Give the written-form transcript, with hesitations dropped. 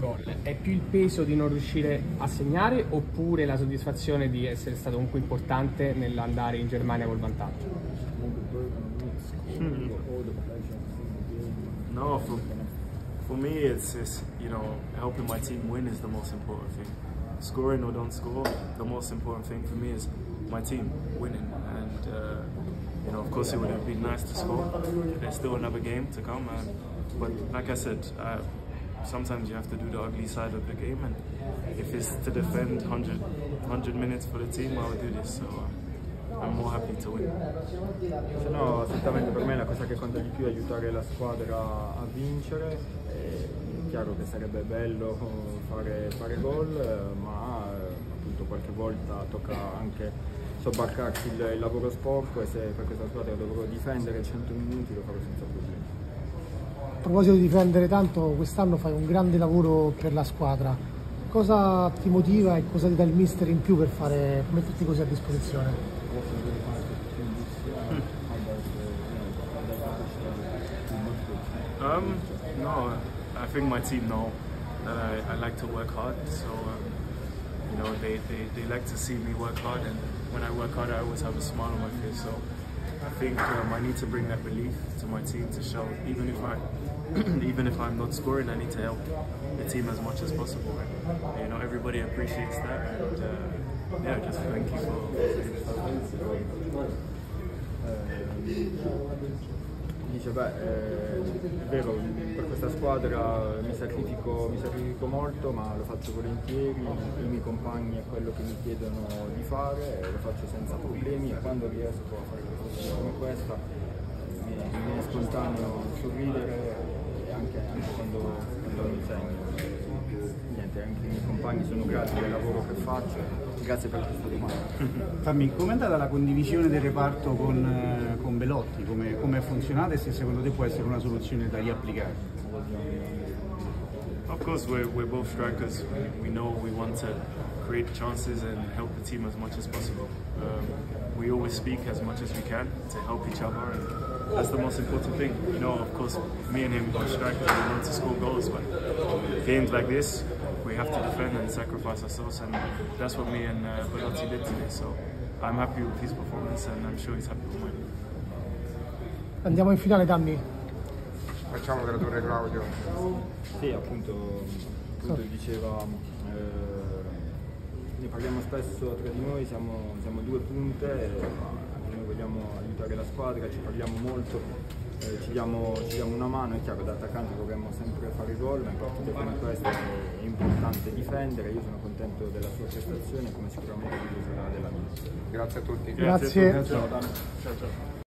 gol. È più il peso di non riuscire a segnare oppure la soddisfazione di essere stato comunque importante nell'andare in Germania col vantaggio? No, for me it's you know, helping my team win is the most important thing. Scoring or don't score, the most important thing for me is my team winning. And you know, of course it would have been nice to score. There's still another game to come, but like I said, sometimes you have to do the ugly side of the game, and if it's to defend 100 minutes for the team, I will do this. So I'm more happy to win. No, assolutamente, per me la cosa che conta di più è aiutare la squadra a vincere. È chiaro che sarebbe bello fare gol, ma appunto qualche volta tocca anche sobbarcarsi il lavoro sporco, e se per questa squadra dovrò difendere 100 minuti lo farò senza problemi. A proposito di difendere tanto, quest'anno fai un grande lavoro per la squadra. Cosa ti motiva e cosa ti dà il mister in più per metterti così a disposizione? No, I think my team know that I like to work hard, so you know, they like to see me work hard, and when I work hard I always have a smile on my face, so I think I need to bring that belief to my team to show even if I'm not scoring, I need to help the team as much as possible. And, you know, everybody appreciates that, and yeah, just thank you for Dice, è vero, per questa squadra mi sacrifico molto, ma lo faccio volentieri, i miei compagni è quello che mi chiedono di fare, lo faccio senza problemi, e quando riesco a fare queste cose come questa mi viene spontaneo sorridere, e anche quando mi segno. Niente, anche i miei compagni sono grati del lavoro che faccio, grazie per questa domanda. Fammi, com'è andata la condivisione del reparto con Belotti? Come è funzionata, e se secondo te può essere una soluzione da riapplicare? Of course, we're both strikers. We know we want to create chances and help the team as much as possible. We always speak as much as we can to help each other, and that's the most important thing. You know, of course, me and him are strikers. We want to score goals, but games like this, we have to defend and sacrifice ourselves, and that's what me and Belotti did today. So I'm happy with his performance, and I'm sure he's happy with mine. Andiamo in finale, Dammi. Facciamo tradurre Claudio. Sì, appunto diceva, ne parliamo spesso tra di noi, siamo due punte, noi vogliamo aiutare la squadra, ci parliamo molto, ci diamo una mano. È chiaro, da attaccanti vorremmo sempre fare gol, ma in partite come queste è importante difendere. Io sono contento della sua prestazione, come sicuramente lui sarà della mia. Grazie a tutti. Grazie. Ciao.